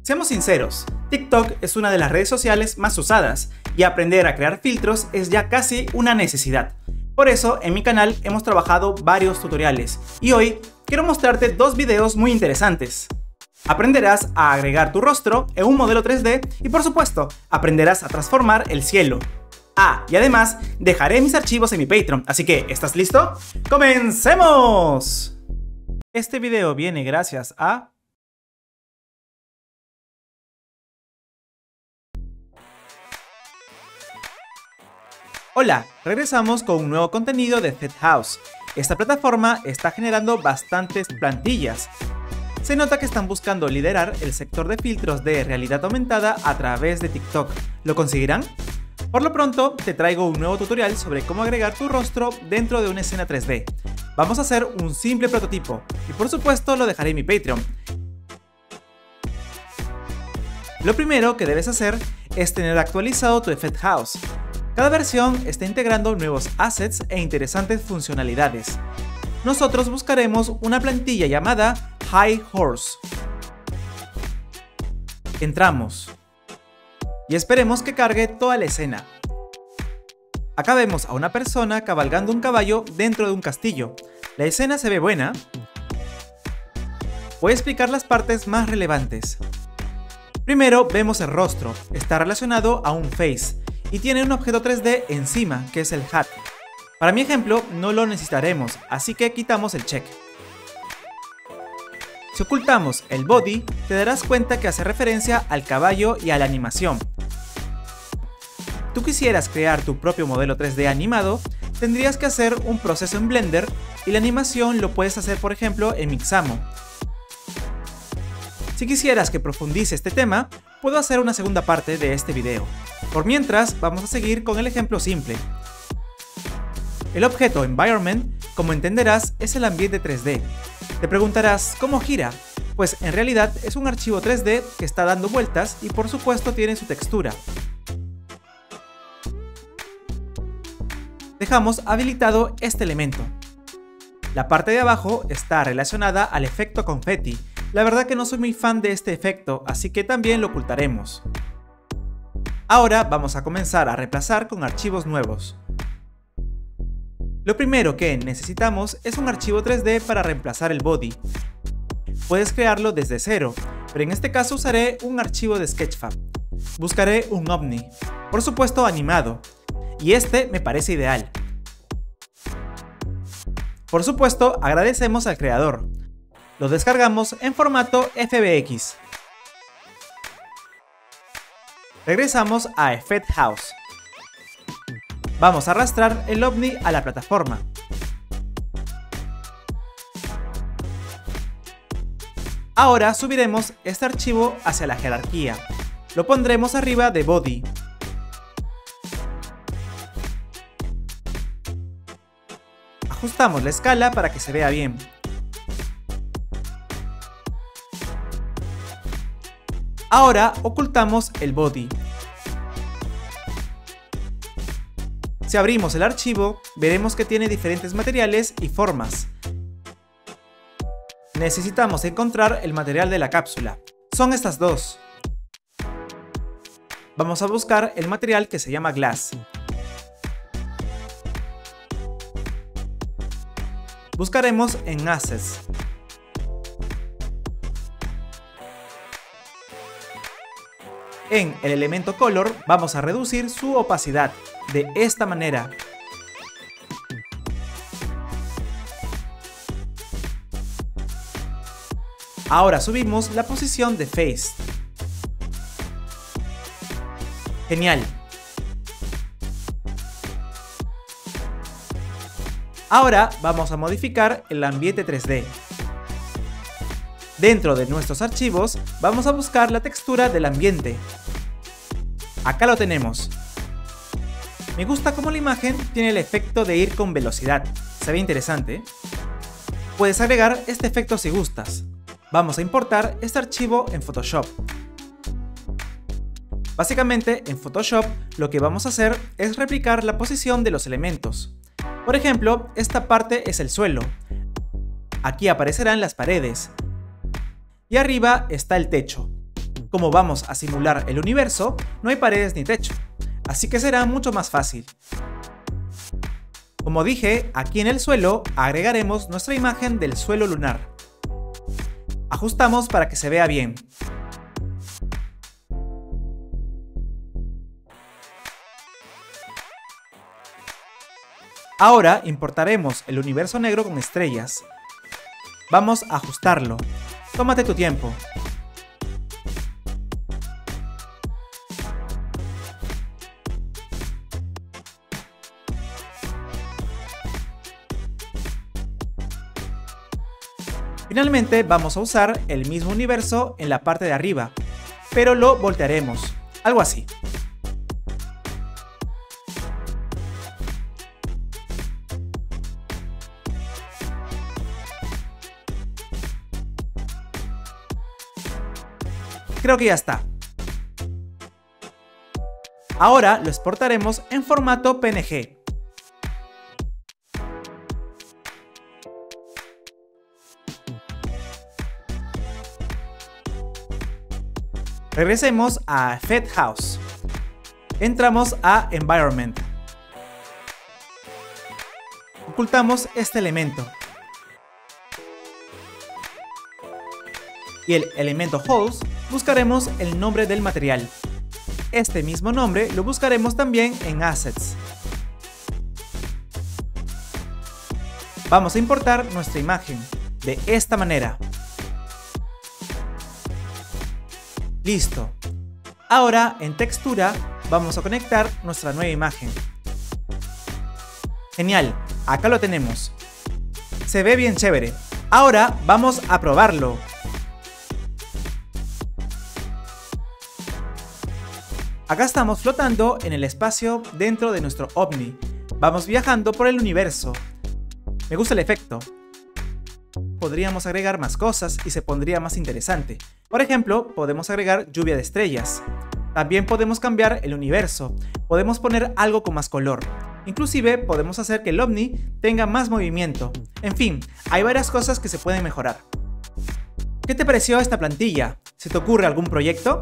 Seamos sinceros, TikTok es una de las redes sociales más usadas y aprender a crear filtros es ya casi una necesidad. Por eso, en mi canal hemos trabajado varios tutoriales y hoy quiero mostrarte dos videos muy interesantes. Aprenderás a agregar tu rostro en un modelo 3D y por supuesto, aprenderás a transformar el cielo. Y además, dejaré mis archivos en mi Patreon, así que, ¿estás listo? ¡Comencemos! Este video viene gracias a... Hola, regresamos con un nuevo contenido de FedHouse. Esta plataforma está generando bastantes plantillas. Se nota que están buscando liderar el sector de filtros de realidad aumentada a través de TikTok. ¿Lo conseguirán? Por lo pronto, te traigo un nuevo tutorial sobre cómo agregar tu rostro dentro de una escena 3D. Vamos a hacer un simple prototipo y por supuesto lo dejaré en mi Patreon. Lo primero que debes hacer es tener actualizado tu FedHouse. Cada versión está integrando nuevos assets e interesantes funcionalidades. Nosotros buscaremos una plantilla llamada High Horse. Entramos y esperemos que cargue toda la escena. Acá vemos a una persona cabalgando un caballo dentro de un castillo. La escena se ve buena. Voy a explicar las partes más relevantes. Primero vemos el rostro, está relacionado a un face y tiene un objeto 3D encima, que es el hat. Para mi ejemplo no lo necesitaremos, así que quitamos el check. Si ocultamos el body, te darás cuenta que hace referencia al caballo y a la animación. Tú quisieras crear tu propio modelo 3D animado, tendrías que hacer un proceso en Blender y la animación lo puedes hacer por ejemplo en Mixamo. Si quisieras que profundice este tema, puedo hacer una segunda parte de este video. Por mientras, vamos a seguir con el ejemplo simple. El objeto Environment, como entenderás, es el ambiente 3D. Te preguntarás, ¿cómo gira? Pues en realidad es un archivo 3D que está dando vueltas y por supuesto tiene su textura. Dejamos habilitado este elemento. La parte de abajo está relacionada al efecto confeti. La verdad que no soy muy fan de este efecto, así que también lo ocultaremos. Ahora vamos a comenzar a reemplazar con archivos nuevos. Lo primero que necesitamos es un archivo 3D para reemplazar el body. Puedes crearlo desde cero, pero en este caso usaré un archivo de Sketchfab. Buscaré un ovni, por supuesto animado, y este me parece ideal. Por supuesto, agradecemos al creador. Lo descargamos en formato FBX. Regresamos a FedHouse. Vamos a arrastrar el ovni a la plataforma. Ahora subiremos este archivo hacia la jerarquía. Lo pondremos arriba de body. Ajustamos la escala para que se vea bien. Ahora ocultamos el body. Si abrimos el archivo, veremos que tiene diferentes materiales y formas. Necesitamos encontrar el material de la cápsula. Son estas dos. Vamos a buscar el material que se llama glass. Buscaremos en Assets. En el elemento Color vamos a reducir su opacidad de esta manera. Ahora subimos la posición de Face. Genial. Ahora vamos a modificar el ambiente 3D. Dentro de nuestros archivos vamos a buscar la textura del ambiente. Acá lo tenemos. Me gusta cómo la imagen tiene el efecto de ir con velocidad. Se ve interesante. Puedes agregar este efecto si gustas. Vamos a importar este archivo en Photoshop. Básicamente en Photoshop lo que vamos a hacer es replicar la posición de los elementos. Por ejemplo, esta parte es el suelo. Aquí aparecerán las paredes. Y arriba está el techo. Como vamos a simular el universo, no hay paredes ni techo, así que será mucho más fácil. Como dije, aquí en el suelo agregaremos nuestra imagen del suelo lunar. Ajustamos para que se vea bien. Ahora importaremos el universo negro con estrellas. Vamos a ajustarlo. Tómate tu tiempo. Finalmente vamos a usar el mismo universo en la parte de arriba, pero lo voltearemos, algo así. Creo que ya está. Ahora lo exportaremos en formato PNG. Regresemos a Fed House. Entramos a Environment. Ocultamos este elemento. Y el elemento Holes buscaremos el nombre del material. Este mismo nombre lo buscaremos también en Assets. Vamos a importar nuestra imagen de esta manera. Listo. Ahora en textura vamos a conectar nuestra nueva imagen. Genial, acá lo tenemos. Se ve bien chévere. Ahora vamos a probarlo. Acá estamos flotando en el espacio dentro de nuestro ovni. Vamos viajando por el universo. Me gusta el efecto. Podríamos agregar más cosas y se pondría más interesante. Por ejemplo, podemos agregar lluvia de estrellas. También podemos cambiar el universo. Podemos poner algo con más color. Inclusive podemos hacer que el ovni tenga más movimiento. En fin, hay varias cosas que se pueden mejorar. ¿Qué te pareció esta plantilla? ¿Se te ocurre algún proyecto?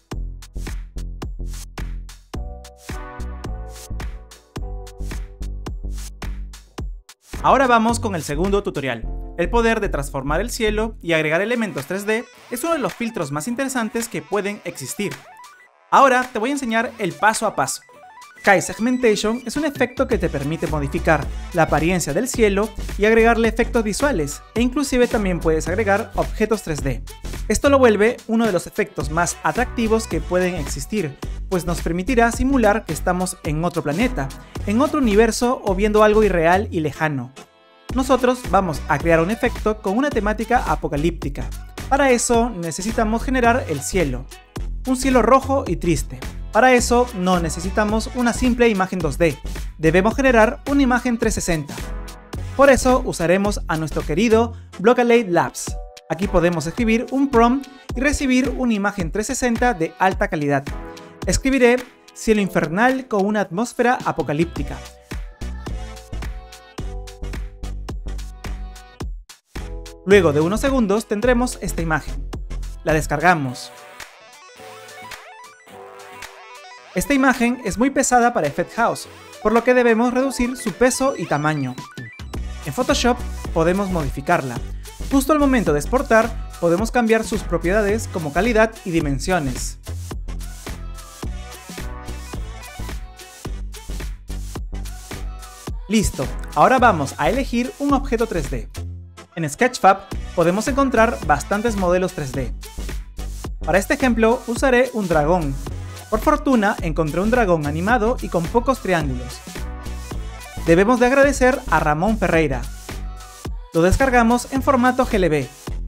Ahora vamos con el segundo tutorial. El poder de transformar el cielo y agregar elementos 3D es uno de los filtros más interesantes que pueden existir. Ahora te voy a enseñar el paso a paso. Sky Segmentation es un efecto que te permite modificar la apariencia del cielo y agregarle efectos visuales, e inclusive también puedes agregar objetos 3D. Esto lo vuelve uno de los efectos más atractivos que pueden existir, pues nos permitirá simular que estamos en otro planeta, en otro universo o viendo algo irreal y lejano. Nosotros vamos a crear un efecto con una temática apocalíptica. Para eso necesitamos generar el cielo, un cielo rojo y triste. Para eso no necesitamos una simple imagen 2D, debemos generar una imagen 360. Por eso usaremos a nuestro querido Blockade Labs. Aquí podemos escribir un prompt y recibir una imagen 360 de alta calidad. Escribiré cielo infernal con una atmósfera apocalíptica. Luego de unos segundos tendremos esta imagen. La descargamos. Esta imagen es muy pesada para Effect House, por lo que debemos reducir su peso y tamaño. En Photoshop podemos modificarla. Justo al momento de exportar, podemos cambiar sus propiedades como calidad y dimensiones. Listo, ahora vamos a elegir un objeto 3D. En Sketchfab podemos encontrar bastantes modelos 3D. Para este ejemplo usaré un dragón. Por fortuna encontré un dragón animado y con pocos triángulos. Debemos de agradecer a Ramón Ferreira. Lo descargamos en formato GLB.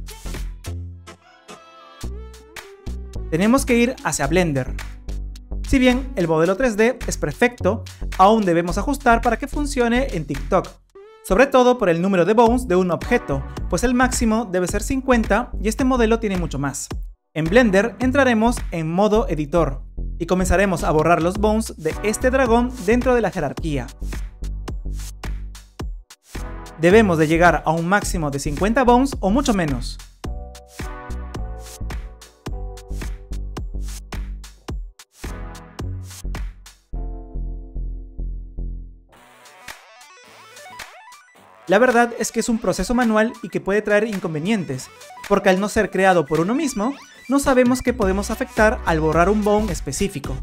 Tenemos que ir hacia Blender. Si bien el modelo 3D es perfecto, aún debemos ajustar para que funcione en TikTok. Sobre todo por el número de bones de un objeto, pues el máximo debe ser 50 y este modelo tiene mucho más. En Blender entraremos en modo editor y comenzaremos a borrar los bones de este dragón dentro de la jerarquía. Debemos de llegar a un máximo de 50 bones o mucho menos. La verdad es que es un proceso manual y que puede traer inconvenientes, porque al no ser creado por uno mismo, no sabemos qué podemos afectar al borrar un bone específico.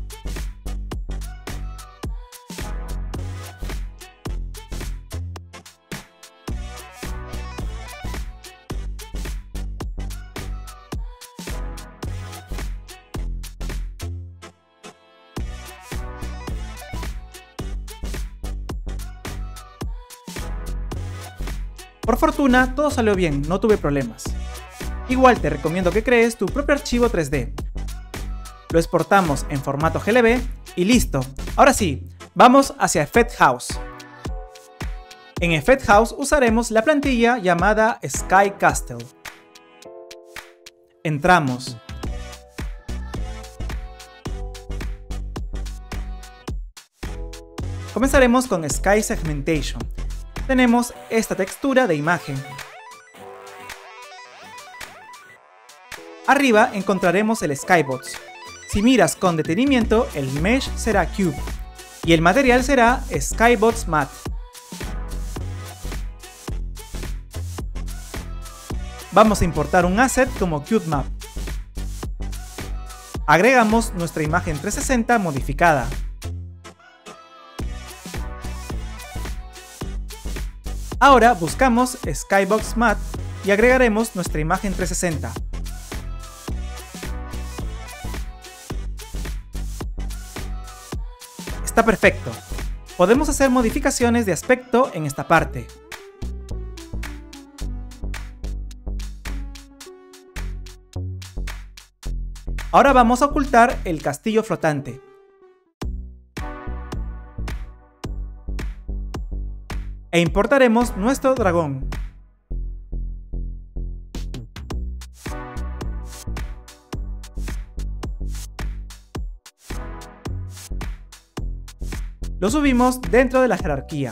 Por fortuna, todo salió bien, no tuve problemas. Igual te recomiendo que crees tu propio archivo 3D. Lo exportamos en formato GLB y listo. Ahora sí, vamos hacia Effect House. En Effect House usaremos la plantilla llamada Sky Castle. Entramos. Comenzaremos con Sky Segmentation. Tenemos esta textura de imagen. Arriba encontraremos el Skybox. Si miras con detenimiento, el mesh será Cube y el material será Skybox Matte. Vamos a importar un asset como CubeMap. Agregamos nuestra imagen 360 modificada. Ahora buscamos Skybox Matte y agregaremos nuestra imagen 360. Está perfecto. Podemos hacer modificaciones de aspecto en esta parte. Ahora vamos a ocultar el castillo flotante. E importaremos nuestro dragón. Lo subimos dentro de la jerarquía.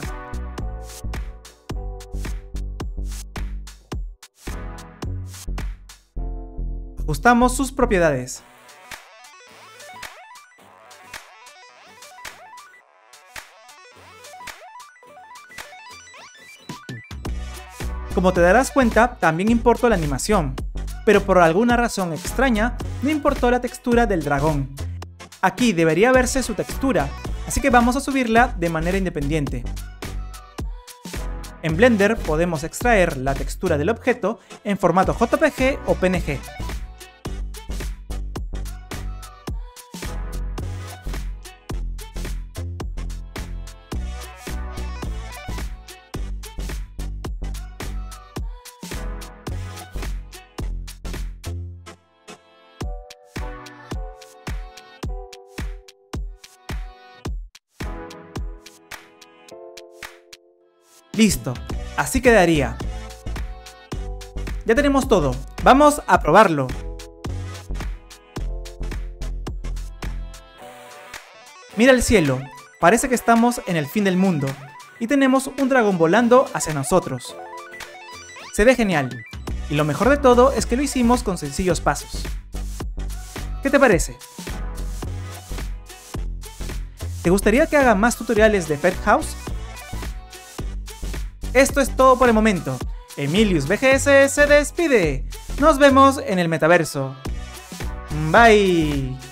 Ajustamos sus propiedades. Como te darás cuenta, también importó la animación, pero por alguna razón extraña, no importó la textura del dragón. Aquí debería verse su textura, así que vamos a subirla de manera independiente. En Blender podemos extraer la textura del objeto en formato JPG o PNG. Listo, así quedaría. Ya tenemos todo, vamos a probarlo. Mira el cielo, parece que estamos en el fin del mundo y tenemos un dragón volando hacia nosotros. Se ve genial, y lo mejor de todo es que lo hicimos con sencillos pasos. ¿Qué te parece? ¿Te gustaría que haga más tutoriales de Effect House? Esto es todo por el momento. Emilius VGS se despide. Nos vemos en el metaverso. Bye.